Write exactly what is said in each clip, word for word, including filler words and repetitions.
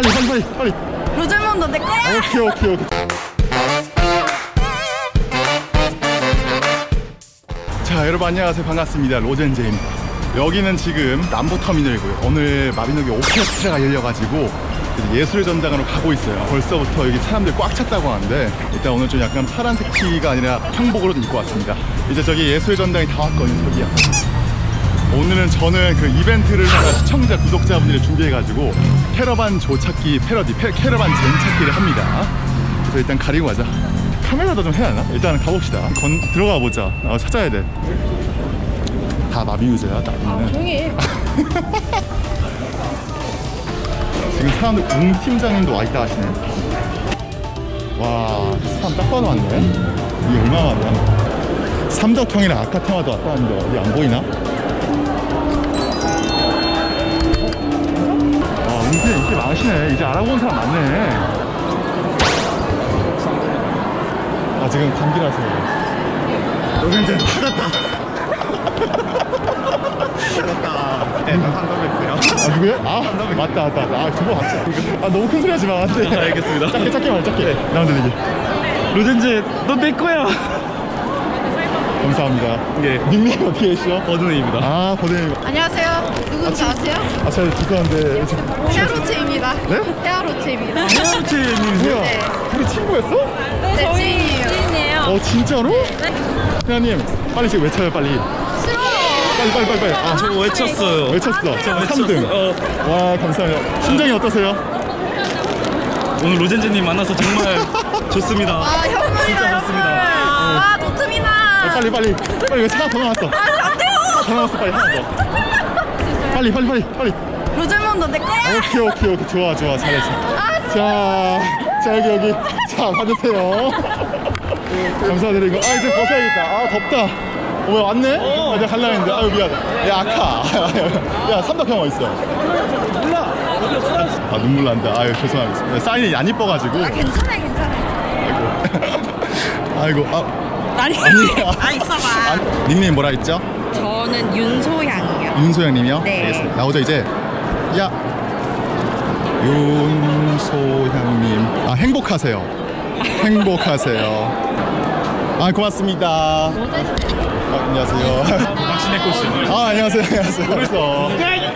빨리 빨리 빨리 빨리. 로잘몬도 내 거야. 오케이 오케이 오케이. 자 여러분 안녕하세요, 반갑습니다. 로젠제입니다. 여기는 지금 남부터미널이고요. 오늘 마비노기 오케스트라가 열려가지고 예술의 전당으로 가고 있어요. 벌써부터 여기 사람들 꽉 찼다고 하는데 일단 오늘 좀 약간 파란색 티가 아니라 형복으로 좀 입고 왔습니다. 이제 저기 예술의 전당이 다 왔거든요. 저기야. 오늘은 저는 그 이벤트를 하나 시청자 구독자분들이 준비해가지고 캐러반 조찾기 패러디 패, 캐러반 젠 찾기를 합니다. 그래서 일단 가리고 가자. 카메라도 좀 해야 하나? 일단 가봅시다. 건, 들어가 보자. 어, 찾아야 돼. 다 마비 유저야. 나비는. 아, 조용히 해. 지금 사람들 공 팀장님도 와있다 하시네. 와, 스팸 딱 봐도 왔네. 이게 얼마나 많냐. 삼덕형이랑 아카테마도 왔다 하는데 어디 안 보이나? 와, 은근히 인기 많으시네. 이제 알아보는 사람 많네. 아, 지금 감기라서. 여기 이제 찾았다. 네, 저 산더백스요. 아, 누구야? 아, 맞다, 맞다, 맞다. 아, 그거 맞지? 아, 너무 큰 소리 하지 마. 안 돼. 아, 알겠습니다. 작게, 작게 말, 작게. 네. 나만 들리게. 로젠제, 너 내 거야. 감사합니다. 예. 닉네임 어떻게 되시죠? 버드네입니다. 아, 버드네임. 안녕하세요. 누군지 아세요? 아, 제가 죄송한데. 헤아로체입니다. 네? 헤아로체입니다. 헤아로체님이세요? 네. 우리 친구였어? 네, 지인이에요. 지인이에요. 어, 진짜로? 네. 회원님, 빨리 지금 외쳐요, 빨리. 싫어요. 빨리, 빨리, 빨리, 빨리. 아, 저 외쳤어요. 외쳤어. 저 삼 등. 어. 와, 감사합니다. 심정이 어떠세요? 오늘 로젠제님 만나서 정말 좋습니다. 아, 현물이다, 진짜 현물. 좋습니다. 아, 노트미나. 아, 빨리, 빨리. 빨리, 왜 차가 더 나왔어? 아, 안 돼요. 더 나왔어, 빨리. 하나 더. 빨리, 빨리, 빨리, 빨리. 로잘몬도 내 거야. 오케이, 오케이, 오케이. 좋아, 좋아. 잘했어. 자, 자, 여기, 여기. 자, 받으세요. 감사드리고. 아, 이제 벗어야겠다. 아, 덥다. 어, 왜 왔네? 아, 내가 갈라 했는데. 아유, 미안하다. 야, 아카. 야, 삼덕형 어딨어? 몰라. 아, 눈물 난다. 아유, 죄송합니다. 사인이 안 이뻐가지고. 아, 괜찮아요, 괜찮아요. 아이고. 아이고, 아. 아니, 아니에요. 아, 있어봐. 아, 닉네임 뭐라 했죠? 저는 윤소양이요. 윤소영님이요? 네. 알겠습니다. 나오죠, 이제. 야. 윤소향님. 아, 행복하세요. 행복하세요. 아, 고맙습니다. 아, 안녕하세요. 당신의 꽃이. 아, 안녕하세요. 안녕하세요. 그래서.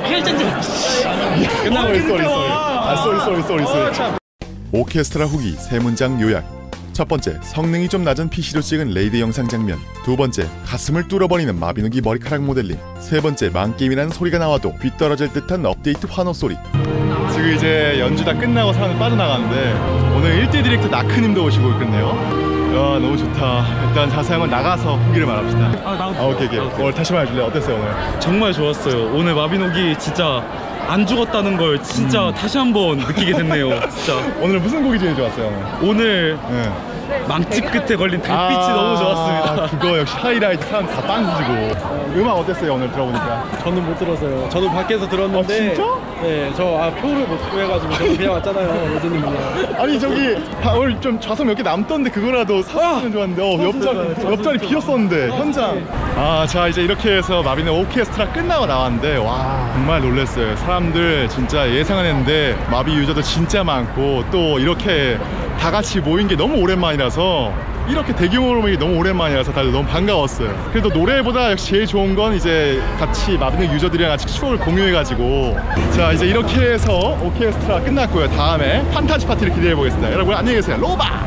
끝나고 있어, 있어. 아, 쏘리, 쏘리, 쏘리, 쏘리. 오케스트라 후기 세 문장 요약. 첫 번째, 성능이 좀 낮은 피시로 찍은 레이드 영상 장면. 두 번째, 가슴을 뚫어버리는 마비노기 머리카락 모델링. 세 번째, 망게임이라는 소리가 나와도 귀떨어질 듯한 업데이트 환호 소리. 지금 이제 연주 다 끝나고 사람들 빠져나가는데 오늘 일 대 디렉터 나크님도 오시고 있겠네요. 야, 너무 좋다. 일단 자세한 건 나가서 후기를 말합시다. 아, 나 아, 오케이, 오케이. 오늘 다시 말해줄래? 어땠어요, 오늘? 정말 좋았어요. 오늘 마비노기 진짜 안 죽었다는 걸 진짜 음. 다시 한번 느끼게 됐네요. 진짜. 오늘 무슨 곡이 제일 좋았어요, 오늘? 오늘 네. 망치 끝에 걸린 달빛이 아, 너무 좋았습니다. 그거 역시 하이라이트. 사람 다 빵지고. 음악 어땠어요, 오늘 들어보니까? 저는 못 들었어요. 저도 밖에서 들었는데. 아, 진짜? 네, 저 아, 표를 못 구해가지고 저도 그냥 왔잖아요, 로즈님 그냥. 아니, 저기 아, 오늘 좀 좌석 몇 개 남던데 그거라도 샀으면 좋았는데 어, 옆자리, 옆자리 비었었는데 현장. 아, 자, 이제 이렇게 해서 마비노 오케스트라 끝나고 나왔는데 와, 정말 놀랐어요. 사람들 진짜 예상은 했는데 마비 유저도 진짜 많고 또 이렇게 다 같이 모인 게 너무 오랜만이라서, 이렇게 대규모로 모인 게 너무 오랜만이라서 다들 너무 반가웠어요. 그래도 노래보다 역시 제일 좋은 건 이제 같이 마비노 유저들이랑 같이 추억을 공유해가지고. 자, 이제 이렇게 해서 오케스트라 끝났고요. 다음에 판타지 파티를 기대해 보겠습니다. 여러분 안녕히 계세요. 로바!